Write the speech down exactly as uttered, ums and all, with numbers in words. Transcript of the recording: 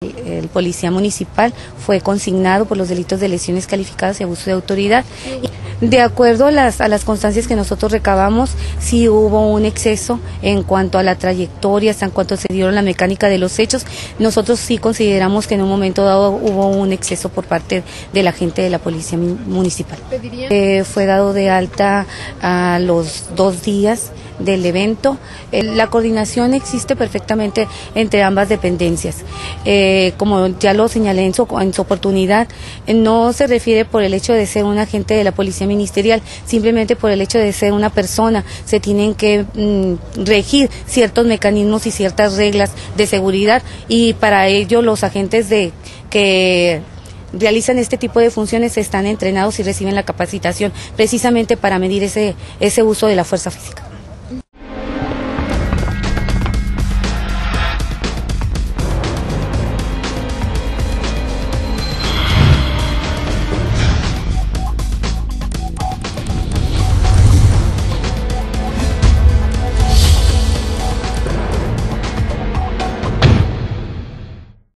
el, el policía municipal fue consignado por los delitos de lesiones calificadas y abuso de autoridad. De acuerdo a las, a las constancias que nosotros recabamos, sí hubo un exceso en cuanto a la trayectoria, en cuanto se dieron la mecánica de los hechos. Nosotros sí consideramos que en un momento dado hubo un exceso por parte de la gente de la policía municipal. Eh, fue dado de alta a los dos días del evento. Eh, la coordinación existe perfectamente entre ambas dependencias. Eh, como ya lo señalé en su, en su oportunidad, eh, no se refiere por el hecho de ser un agente de la policía ministerial, simplemente por el hecho de ser una persona. Se tienen que mm, regir ciertos mecanismos y ciertas reglas de seguridad, y para ello los agentes de que realizan este tipo de funciones están entrenados y reciben la capacitación precisamente para medir ese, ese uso de la fuerza física.